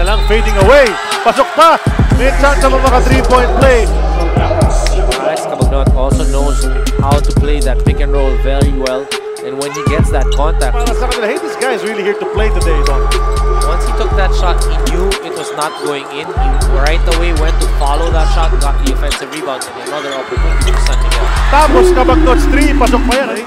na lang, fading away. Pasok pa. May chance na maka 3-point play. Alex Cabagnot also knows how to play that pick and roll very well. And when he gets that contact, Para sa kanila, hey, this guy is really here to play today. once he took that shot, he knew it was not going in. He right away went to follow that shot, got the offensive rebound, and another opportunity for San Miguel. Tapos Cabagnot's 3, pasok pa yan.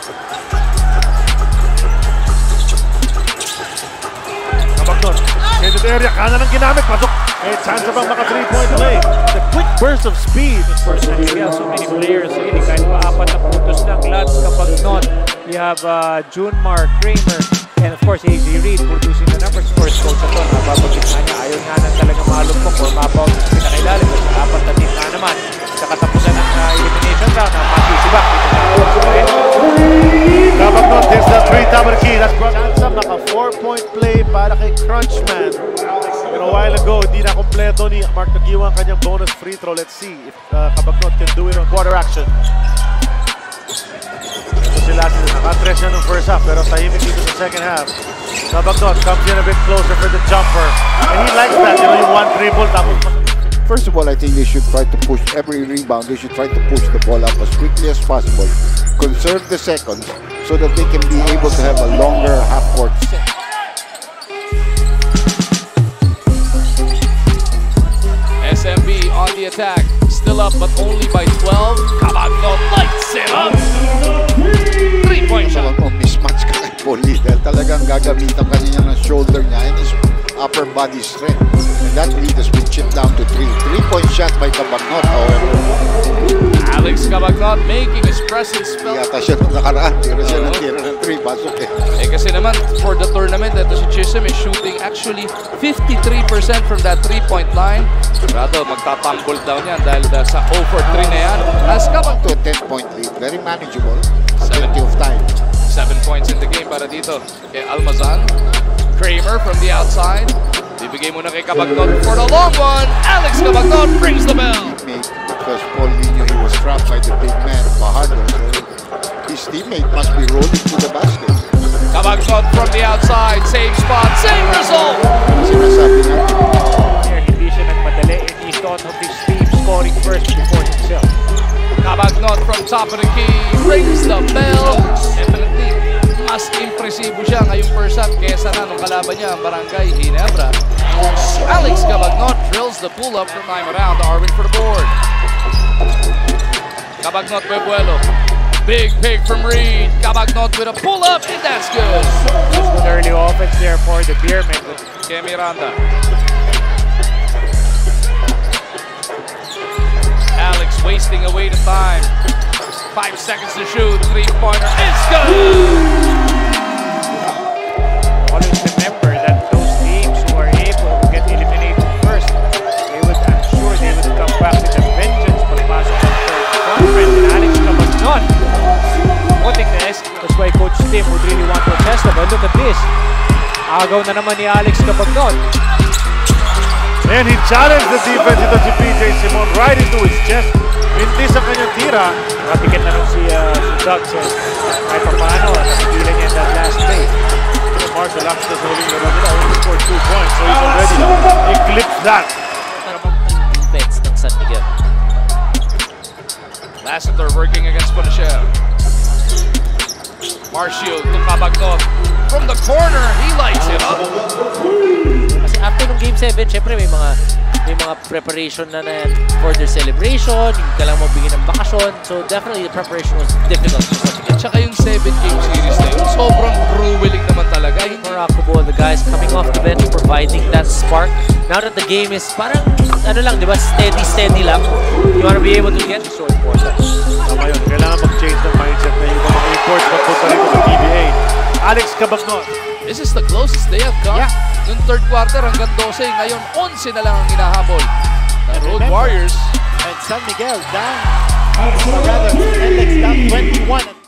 Cabagnot, headed area, kanan ang ginamit, pasok. May chance bang maka 3-point play. The quick burst of speed. For San Miguel, so many players. Really, kahit pa 4 na puntos lang. Lads, Cabagnot. We have Junmar, Kramer, and of course AJ Reed producing the numbers. First coach ito, nababagit na niya. Ayaw nga na talaga malumpok or mabaw sa pinakailalim. Kasi 4 na team na naman. Sa katapusan ng elimination round, masisibak. Cabagnot hits the 3-double key. That's chance maka 4-point play para kay Crunchman. A while ago, hindi na kompleto ni Mark Tagiwa ang kanyang bonus free throw. Let's see if Cabagnot can do it on quarter action. Ito sila nakatres siya ng first half pero tahimik dito sa second half. Cabagnot comes in a bit closer for the jumper. And he likes that, yung one dribble. First of all, I think they should try to push every rebound. They should try to push the ball up as quickly as possible. Conserve the seconds so that they can be able to have a longer half-court set. SMB on the attack, still up but only by 12. Cabagnot lights it up. 3-point shot. Mismatch ka kay Poli dahil talagang gagamitan ka niya ng shoulder niya and his upper body strength. And that lead has been chipped down to 3. 3-point shot by Cabagnot, however. Alex Cabagnot making his presence felt. Yata siya nung nakaraan. Tira siya ng tira ng 3. Pasok eh. Kasi naman, for the tournament, ito si Chisholm is shooting actually 53% from that 3-point line. Sigurado, magtatamble down yan dahil sa 0 for 3 na yan. As Cabagnot to a 10-point lead. Very manageable. Plenty of time. 7 points in the game para dito kay Almazan. Kramer from the outside. Bibigay muna kay Cabagnot for the long one. Alex Cabagnot brings the bell. Because Paul knew he was trapped by the big man, Fajardo. So his teammate must be rolling to the basket. Cabagnot from the outside. Same spot, same result. Sinasabi nga. Hindi siya nagmadali and he thought of his team scoring first before himself. Cabagnot from top of the key. Rings the bell. Definitely, mas impresibo siya ngayong first half kesa na nung kalaban niya ang Barangay Ginebra. Alex Cabagnot drills the pull-up from time around to Arvin for the board. Cabagnot with Buelo. Big pick from Reed. Cabagnot with a pull-up, and that's good. Good early offense there for the Beermen. Kay Miranda. Alex wasting away the time. 5 seconds to shoot. 3-pointer is good. Always remember that those teams who are able to get eliminated first, I'm sure they would come back with a vengeance pagpasok ng third conference. And Alex Cabagnot putting this. That's why Coach Tim would really want to test them. But look at this. Agaw na naman ni Alex Cabagnot. And he challenged the defense ito si PJ Simon right into his chest. Mintis ang kanyang tira. Nakatikit na nun si Doug. So, kahit pa paano, napigilan niya that last play. Marshall Axel holding the run. Only scored 2 points, so he's already eclipsed that. defense ng San Miguel. Lassiter working against Bonachel. Marcio to Cabagnot. From the corner, he lights it up. Kasi after nung Game 7, syempre may mga preparation na for their celebration, yung kailangan magbigay ng bakasyon. So definitely the preparation was difficult. At saka yung 7-game series na yun, sobrang grueling naman talaga. Marakubo, the guys coming off the bench, providing that spark. Now that the game is parang, ano lang, di ba, steady lang. You want to be able to get so important. Tama yun, kailangan mag-change ng mindset na yung mga imports pagpunta rin sa PBA. Alex Cabagnot. This is the closest they have come. Yeah. Noong third quarter hanggang 12, ngayon 11 na lang ang hinahabol. The Road Warriors. And San Miguel down, or rather, NLEX down 21.